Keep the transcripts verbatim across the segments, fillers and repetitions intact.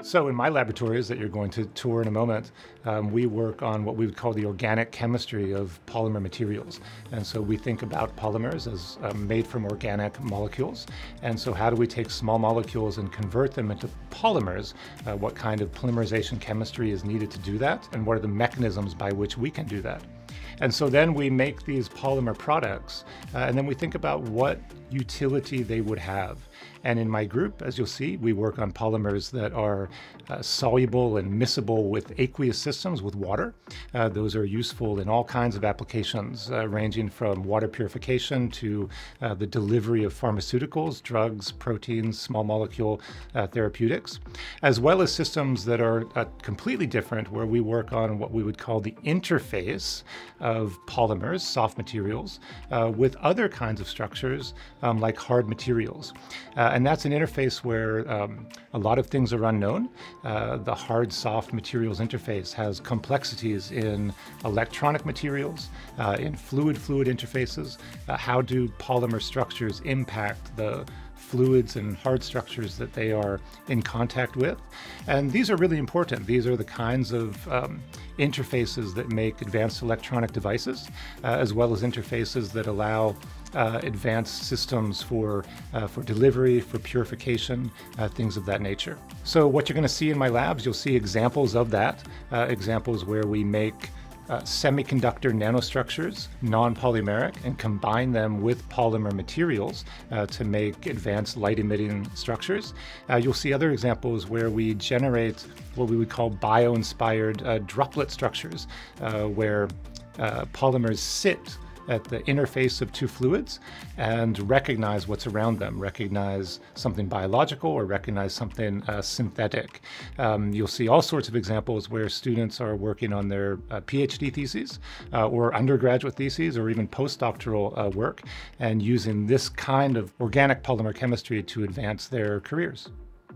So in my laboratories that you're going to tour in a moment, um, we work on what we would call the organic chemistry of polymer materials. And so we think about polymers as um, made from organic molecules. And so how do we take small molecules and convert them into polymers? Uh, what kind of polymerization chemistry is needed to do that? And what are the mechanisms by which we can do that? And so then we make these polymer products, uh, and then we think about what utility they would have. And in my group, as you'll see, we work on polymers that are uh, soluble and miscible with aqueous systems with water. Uh, those are useful in all kinds of applications, uh, ranging from water purification to uh, the delivery of pharmaceuticals, drugs, proteins, small molecule uh, therapeutics, as well as systems that are uh, completely different, where we work on what we would call the interface of polymers, soft materials, uh, with other kinds of structures um, like hard materials. Uh, and that's an interface where um, a lot of things are unknown. Uh, the hard-soft materials interface has complexities in electronic materials, uh, in fluid-fluid interfaces. Uh, how do polymer structures impact the fluids and hard structures that they are in contact with? And these are really important. These are the kinds of um, interfaces that make advanced electronic devices, uh, as well as interfaces that allow uh, advanced systems for, uh, for delivery, for purification, uh, things of that nature. So what you're going to see in my labs, you'll see examples of that, uh, examples where we make Uh, semiconductor nanostructures, non-polymeric, and combine them with polymer materials uh, to make advanced light-emitting structures. Uh, you'll see other examples where we generate what we would call bio-inspired uh, droplet structures, uh, where uh, polymers sit at the interface of two fluids and recognize what's around them, recognize something biological or recognize something uh, synthetic. Um, you'll see all sorts of examples where students are working on their uh, PhD theses uh, or undergraduate theses or even postdoctoral uh, work, and using this kind of organic polymer chemistry to advance their careers.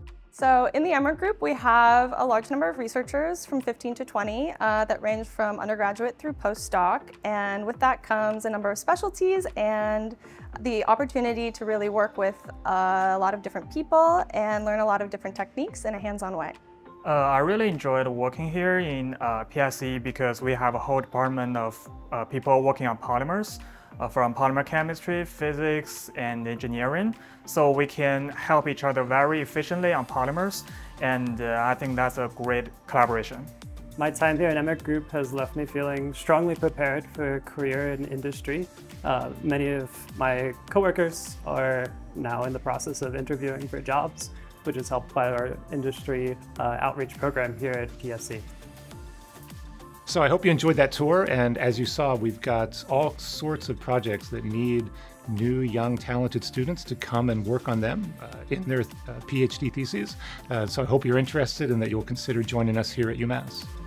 So in the Emrick group, we have a large number of researchers from fifteen to twenty uh, that range from undergraduate through postdoc. And with that comes a number of specialties and the opportunity to really work with uh, a lot of different people and learn a lot of different techniques in a hands-on way. Uh, I really enjoyed working here in uh, P S E because we have a whole department of uh, people working on polymers. Uh, from polymer chemistry, physics, and engineering. So we can help each other very efficiently on polymers, and uh, I think that's a great collaboration. My time here in Emrick Group has left me feeling strongly prepared for a career in industry. Uh, many of my coworkers are now in the process of interviewing for jobs, which is helped by our industry uh, outreach program here at P S E. So I hope you enjoyed that tour, and as you saw, we've got all sorts of projects that need new, young, talented students to come and work on them uh, in their uh, PhD theses. Uh, so I hope you're interested and that you'll consider joining us here at UMass.